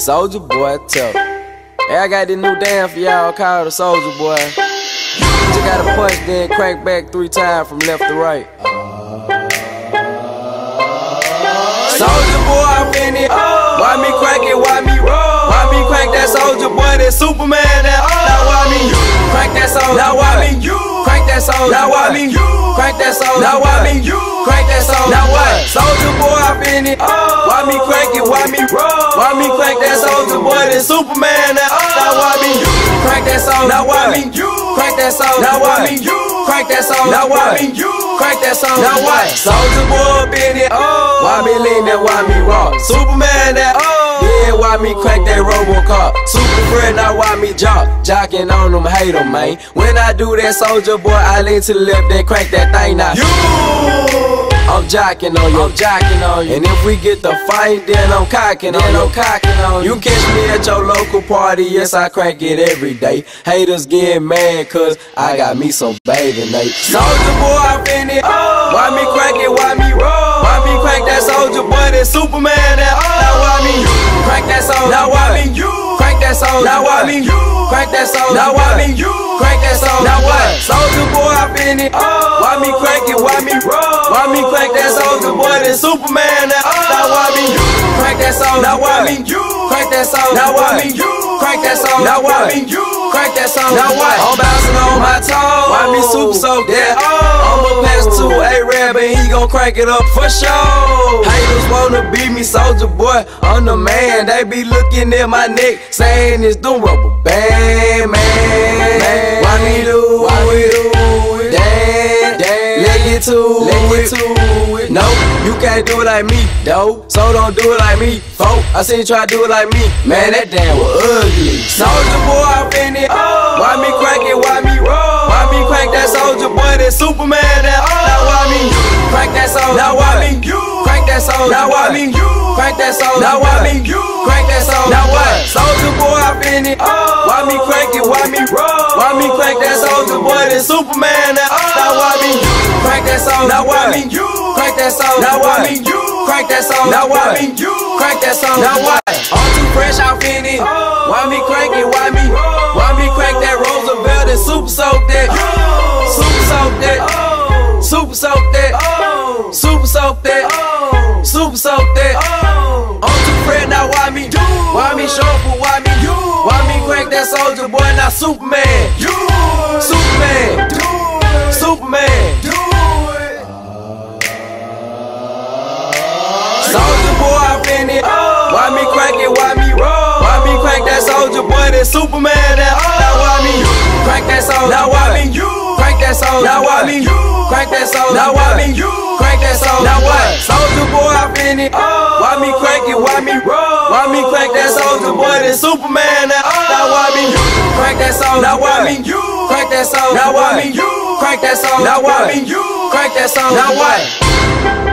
Soulja boy, tough. Hey, I got this new dance for y'all called the Soulja boy. You just gotta punch, then crank back 3 times from left to right. Soulja boy, I'm in it. Why me crank it? Why me roll? Why me crank that Soulja boy? That Superman that. Now why me crank that Soulja? Now why me crank that Soulja? Now why me crank that Soulja? Now why me crank that Soulja? Now what? Soulja boy, I'm in it. Why me crank it? Why me roll? Why me crank that Soulja boy? That Superman that. Now why me crank that Soulja? Now why me crank that Soulja? Now why me crank that Soulja? Now why me crank that Soulja? Now what? Soulja boy, I'm in it. Why me lean that? Why me rock? Superman that. Yeah, why me crank that Robocop? Super friend, now why me jocking on them, hate them, man. When I do that Soulja boy, I lean to the left, then crank that thing now. I'm jocking on you, And if we get the fight, then I'm cocking on you. You catch me at your local party, yes, I crank it every day. Haters get mad, cause I got me some bathing Nate. Soulja boy, I'm in it. Why me crank it? Why me roll? Why me crank that Soulja boy? That Superman that. Now why me crank that Soulja? Now why me crank that Soulja? Now why me crank that Soulja? Now why me crank that Soulja? Now what? Soulja boy, I'm in it. Why me crank it? Why me roll? Why me crank that Soulja boy? That Superman that. Now why me crank that Soulja? Now why me crank that Soulja? Now why me crank that Soulja? Now why me crank that Soulja? Now what? I'm bouncing on my toes. Why me super soak that? I'ma pass to A-Rab and he gon' crank it up for sure. Haters wanna beat me, Soulja boy, I'm the man. They be looking at my neck, saying it's the rubber band, man. Why me do it? Damn, let get to it. No, you can't do it like me, though. So don't do it like me, folk. I seen you try to do it like me, man. That damn was ugly. Soulja boy, I'm in it. Why me crank it? Why me roll? Why me crank that Soulja boy? That Superman that. Now why me crank that Soulja? Now why me crank that Soulja? Now why me crank that Soulja? Now why me crank that Soulja? Now what? Soulja boy, I'm in it. Why me crank it? Why me roll? Why me crank that Soulja boy? That Superman that. Now why me crank that Soulja? Now why me crank that Soulja? Now why me crank that Soulja? Now why me crank that Soulja? Now what? I'm too fresh, I'm in it. Why me crank it? Why me crank that Roosevelt and super soak that? Super soak that. Super soak that. Super soak that. Super soak that. I'm too fresh, now why me shuffle? Why me crank that Soulja boy? Now Superman. Superman. Superman. Soulja boy, I'm in it. Why me crank it? Why me roll? Why me crank that Soulja boy? That Superman that. Now why me crank that Soulja? Now why me crank that Soulja? Now why me crank that Soulja? Now why me crank that Soulja? Now what? Soulja boy, I'm in it. Why me crank it? Why me roll? Why me crank that Soulja boy? That Superman that. Now why me crank that Soulja? Now why me crank that Soulja? Now why me crank that Soulja? Now why me crank that Soulja? Now what?